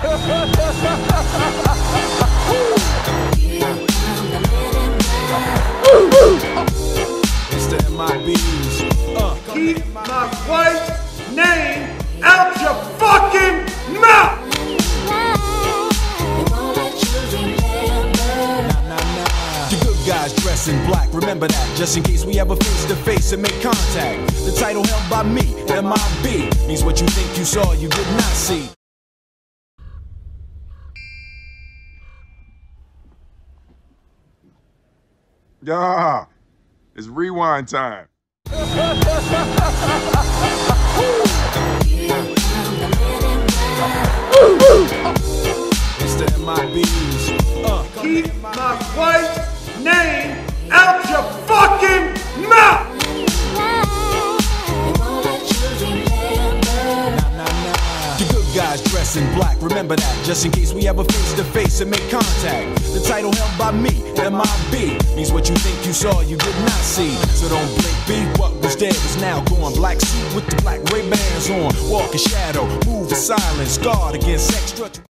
It's the MIBs. Keep my wife's name out your fucking mouth! The good guys dress in black, remember that, just in case we ever face to face and make contact. The title held by me, MIB, means what you think you saw, you did not see. Yeah, it's rewind time. It's the MIBs. Keep my wife's name out your fucking mouth! The good guys dress in black, remember that, just in case we ever face to face and make contact. The title held by me, MIB, means what you think you saw, you did not see. So don't blink, be what was dead is now gone. Black suit with the black Ray-Bans on, walk in shadow, move in silence, guard against extra.